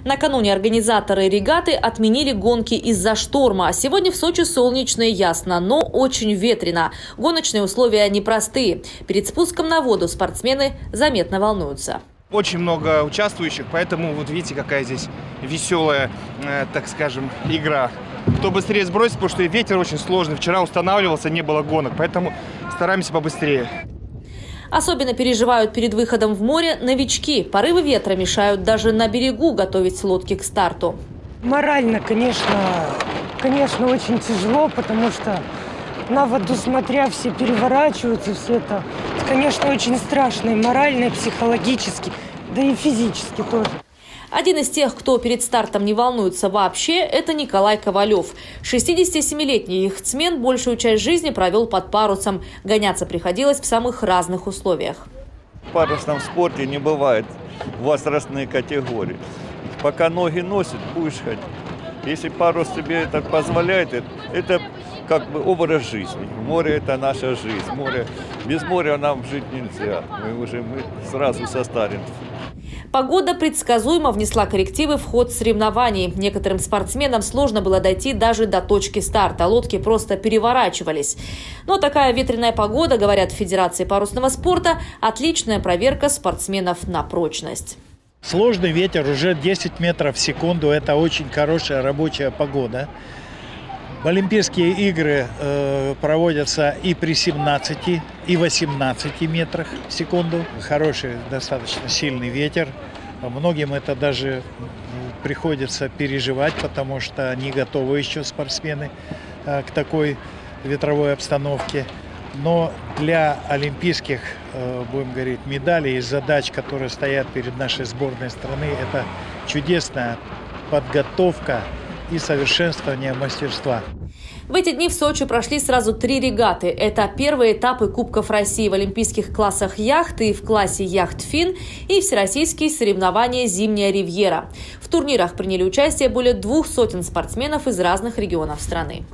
Накануне организаторы регаты отменили гонки из-за шторма. Сегодня в Сочи солнечно и ясно, но очень ветрено. Гоночные условия непростые. Перед спуском на воду спортсмены заметно волнуются. Очень много участвующих, поэтому вот видите, какая здесь веселая, так скажем, игра. Кто быстрее сбросит, потому что ветер очень сложный. Вчера устанавливался, не было гонок, поэтому стараемся побыстрее. Особенно переживают перед выходом в море новички. Порывы ветра мешают даже на берегу готовить лодки к старту. Морально, конечно, очень тяжело, потому что на воду смотря все переворачиваются, все это, конечно, очень страшно и морально, и психологически, да и физически тоже. Один из тех, кто перед стартом не волнуется вообще, это Николай Ковалев. 67-летний яхтсмен большую часть жизни провел под парусом. Гоняться приходилось в самых разных условиях. В парусном спорте не бывает возрастной категории. Пока ноги носят, будешь ходить. Если парус тебе это позволяет, это как бы образ жизни. Море – это наша жизнь. Без моря нам жить нельзя. Мы сразу состаримся. Погода предсказуемо внесла коррективы в ход соревнований. Некоторым спортсменам сложно было дойти даже до точки старта. Лодки просто переворачивались. Но такая ветреная погода, говорят в Федерации парусного спорта, отличная проверка спортсменов на прочность. Сложный ветер, уже 10 метров в секунду. Это очень хорошая рабочая погода. Олимпийские игры проводятся и при 17, и 18 метрах в секунду. Хороший, достаточно сильный ветер. Многим это даже приходится переживать, потому что не готовы еще спортсмены к такой ветровой обстановке. Но для олимпийских, будем говорить, медалей и задач, которые стоят перед нашей сборной страны, это чудесная подготовка и совершенствование мастерства. В эти дни в Сочи прошли сразу 3 регаты. Это первые этапы Кубков России в олимпийских классах яхты и в классе яхт-фин и всероссийские соревнования «Зимняя ривьера». В турнирах приняли участие более 200 спортсменов из разных регионов страны.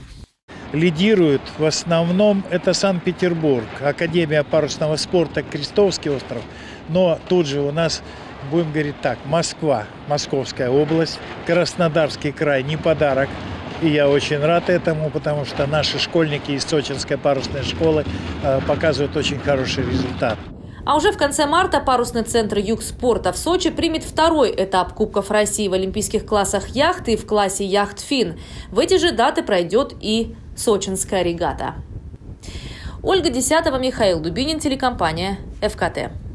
Лидирует в основном это Санкт-Петербург, Академия парусного спорта, Крестовский остров. Но тут же у нас, будем говорить так, Москва, Московская область, Краснодарский край не подарок. И я очень рад этому, потому что наши школьники из Сочинской парусной школы показывают очень хороший результат. А уже в конце марта парусный центр «Юг спорта» в Сочи примет второй этап Кубков России в олимпийских классах яхты и в классе яхт-фин. В эти же даты пройдет и сочинская регата. Ольга Десятова, Михаил Дубинин, телекомпания ФКТ.